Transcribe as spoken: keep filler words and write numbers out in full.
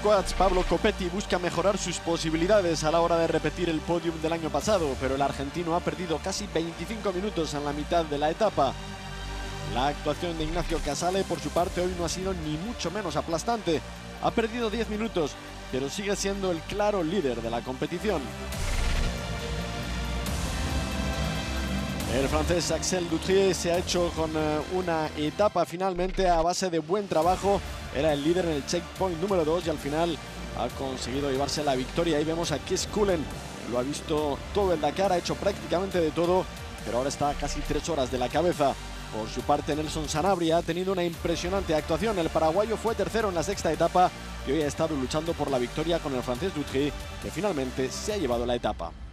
Squads, Pablo Copetti busca mejorar sus posibilidades a la hora de repetir el podium del año pasado, pero el argentino ha perdido casi veinticinco minutos en la mitad de la etapa. La actuación de Ignacio Casale, por su parte, hoy no ha sido ni mucho menos aplastante. Ha perdido diez minutos, pero sigue siendo el claro líder de la competición. El francés Axel Dutrieu se ha hecho con una etapa finalmente a base de buen trabajo. Era el líder en el checkpoint número dos y al final ha conseguido llevarse la victoria. Ahí vemos a Kees Cullen, lo ha visto todo el Dakar, ha hecho prácticamente de todo, pero ahora está a casi tres horas de la cabeza. Por su parte, Nelson Sanabria ha tenido una impresionante actuación. El paraguayo fue tercero en la sexta etapa y hoy ha estado luchando por la victoria con el francés Dutrieu, que finalmente se ha llevado la etapa.